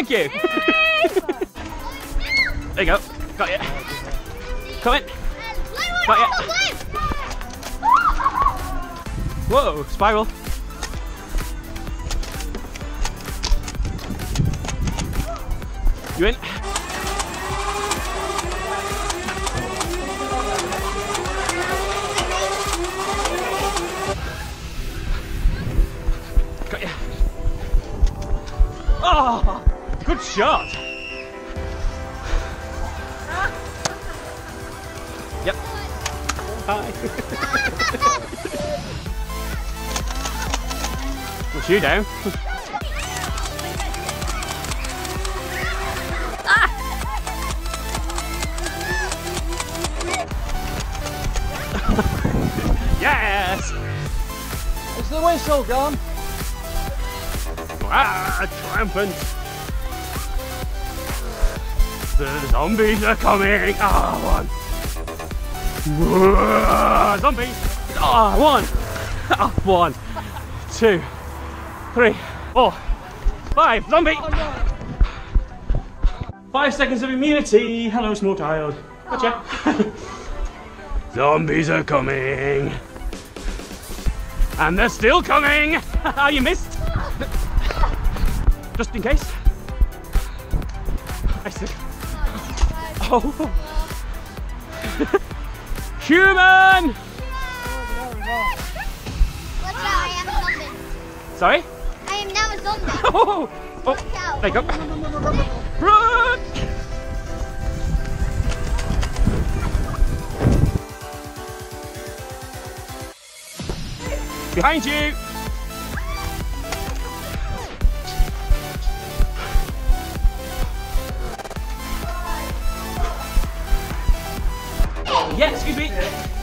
Thank you. There you go. Got you. Come in. Got you. Whoa, spiral. You in? Got you. Oh, good shot. Yep. Hi. Push you down. Yes! Is the whistle gone? Ah, triumphant! The zombies are coming! Ah, one! Whoa, zombies! Ah, one! Ah, 1, 2, 3, 4, 5, zombie! 5 seconds of immunity! Hello, small child. Gotcha. Zombies are coming! And they're still coming! Oh, you missed! Just in case. I see. Oh! Human! Watch out, I am a zombie. Sorry? I am now a zombie. Oh! Oh! There you go. Run! Behind you! Yeah, excuse me.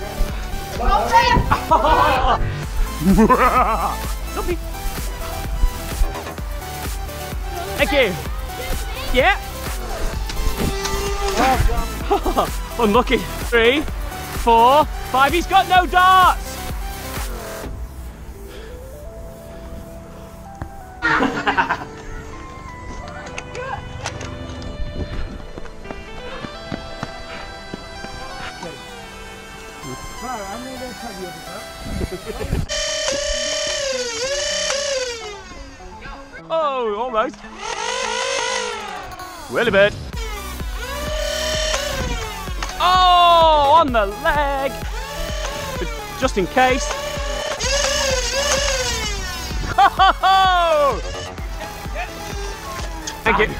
Zombie. Thank you. Yeah. Unlucky. 3, 4, 5. He's got no darts. Oh, almost. Willy bird. Oh, on the leg. But just in case. Oh! Thank you.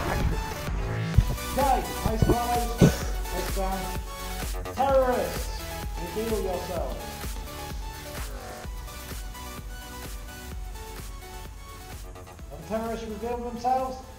Okay, eyes closed, heads down. Terrorists, reveal yourselves. Have the terrorists revealed themselves?